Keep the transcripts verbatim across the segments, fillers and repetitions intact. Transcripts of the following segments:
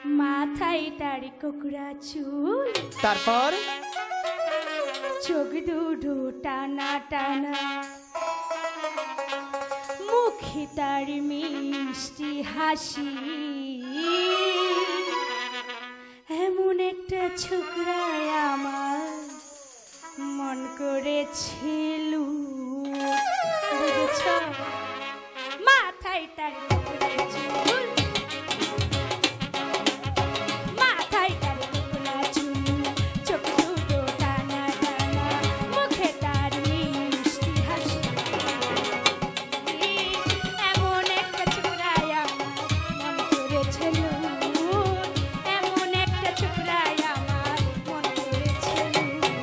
মাথায় তার কোকড়া চুল, তারপর চোখ দুটো টানা টানা, মুখে তার মিষ্টি হাসি। এমন একটা ছোকরায় আমার মন করেছিল, বুঝেছ? মাথায় তার কোকড়া চুল, মাথায় তার কোকড়া চুল, চোখ দুটো টানা টানা, মুখে তার মিষ্টি হাসি। এমন একটা ছোকরায় আমার মন করেছিল, এমন একটা ছোকরায় আমার মন করেছিল।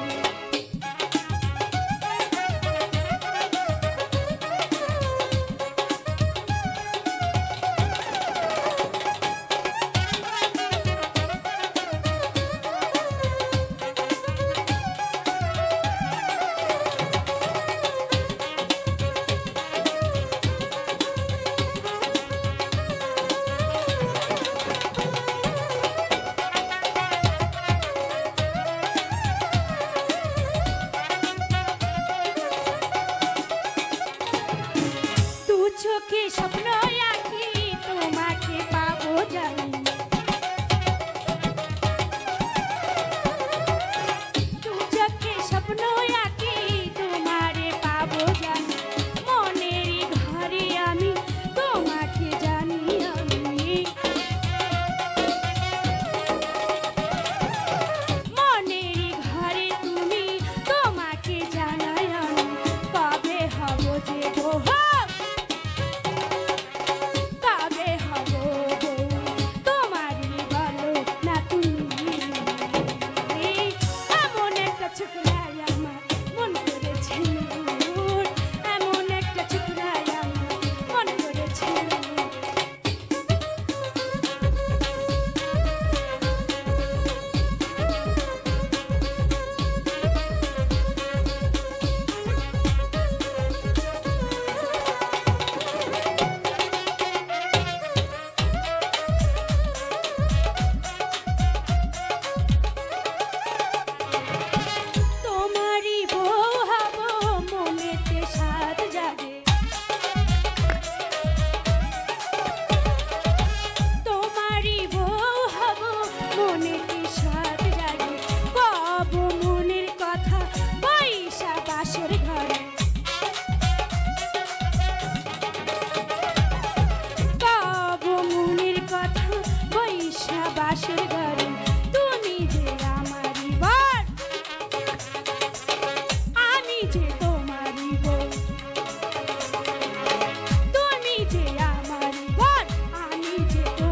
চোখে স্বপ্ন আঁকি তোমাকে পাবো জানি, দু চোখে স্বপ্ন আঁকি তোমারে পাবো জানি, মনেরই ঘরে আমি তোমাকে জানি। আমি মনেরই ঘরে তুমি তোমাকে জানাই আমি, কবে হব যে বউ, বাসর ঘরে তুমি যে আমারি বর, আমি যে তোমারি বউ, তুমি যে আমারি বর, আমি যে